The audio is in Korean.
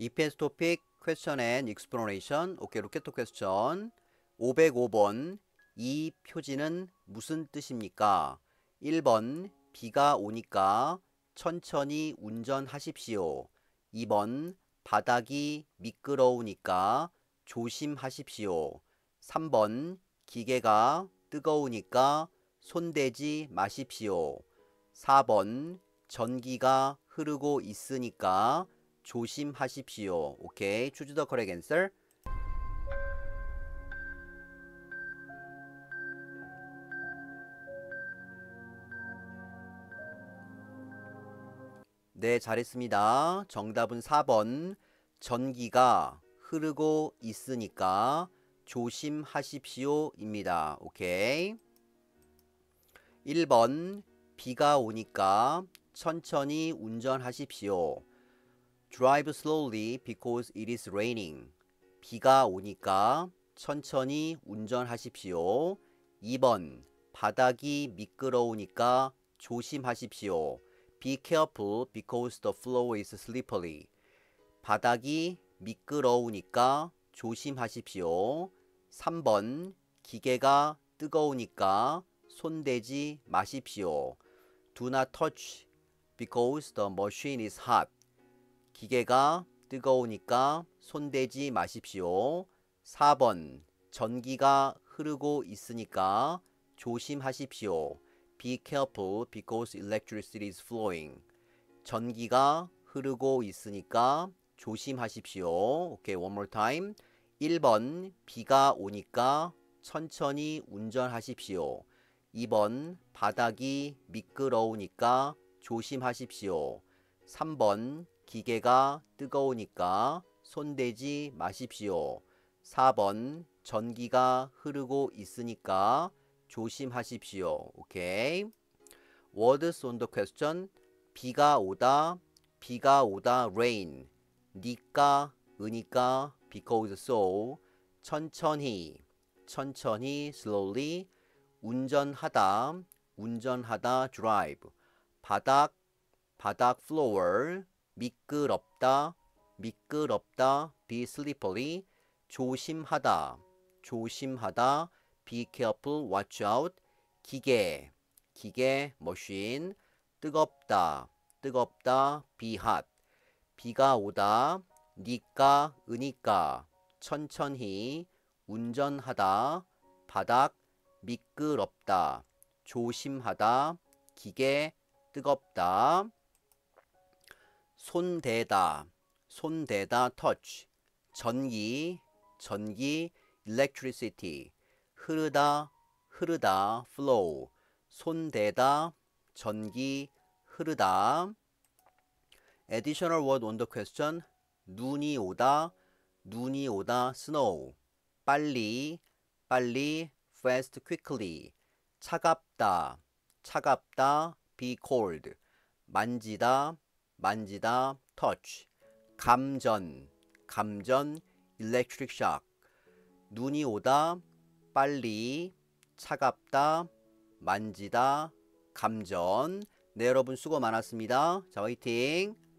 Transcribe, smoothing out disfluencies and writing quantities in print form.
EPS topic question and explanation. 오케이, 로켓 퀘스천 505번. 이 표지는 무슨 뜻입니까? 1번 비가 오니까 천천히 운전하십시오. 2번 바닥이 미끄러우니까 조심하십시오. 3번 기계가 뜨거우니까 손대지 마십시오. 4번 전기가 흐르고 있으니까 조심하십시오. 오케이, choose the correct answer. 네, 잘했습니다. 정답은 4번 전기가 흐르고 있으니까 조심하십시오 입니다. 오케이. 1번 비가 오니까 천천히 운전하십시오. Drive slowly because it is raining. 비가 오니까 천천히 운전하십시오. 2번 바닥이 미끄러우니까 조심하십시오. Be careful because the floor is slippery. 바닥이 미끄러우니까 조심하십시오. 3번 기계가 뜨거우니까 손대지 마십시오. Do not touch because the machine is hot. 기계가 뜨거우니까 손대지 마십시오. 4번 전기가 흐르고 있으니까 조심하십시오. Be careful because electricity is flowing. 전기가 흐르고 있으니까 조심하십시오. 오케이, one more time. 1번 비가 오니까 천천히 운전하십시오. 2번 바닥이 미끄러우니까 조심하십시오. 3번 기계가 뜨거우니까 손대지 마십시오. 4번 전기가 흐르고 있으니까 조심하십시오. 오케이. Words on the question. 비가 오다, 비가 오다, rain. 니까, 으니까, because so. 천천히, 천천히, slowly. 운전하다, 운전하다, drive. 바닥, 바닥, floor. 미끄럽다, 미끄럽다, be slippery. 조심하다, 조심하다, be careful, watch out. 기계, 기계, machine. 뜨겁다, 뜨겁다, be hot. 비가 오다, 니까, 으니까. 천천히, 운전하다, 바닥, 미끄럽다. 조심하다, 기계, 뜨겁다. 손대다, 손대다, touch. 전기, 전기, electricity. 흐르다, 흐르다, flow. 손대다, 전기, 흐르다. Additional word on the question. 눈이 오다, 눈이 오다, snow. 빨리, 빨리, fast, quickly. 차갑다, 차갑다, be cold. 만지다, 만지다, touch. 감전, 감전, electric shock. 눈이 오다, 빨리, 차갑다, 만지다, 감전. 네, 여러분 수고 많았습니다. 자, 화이팅!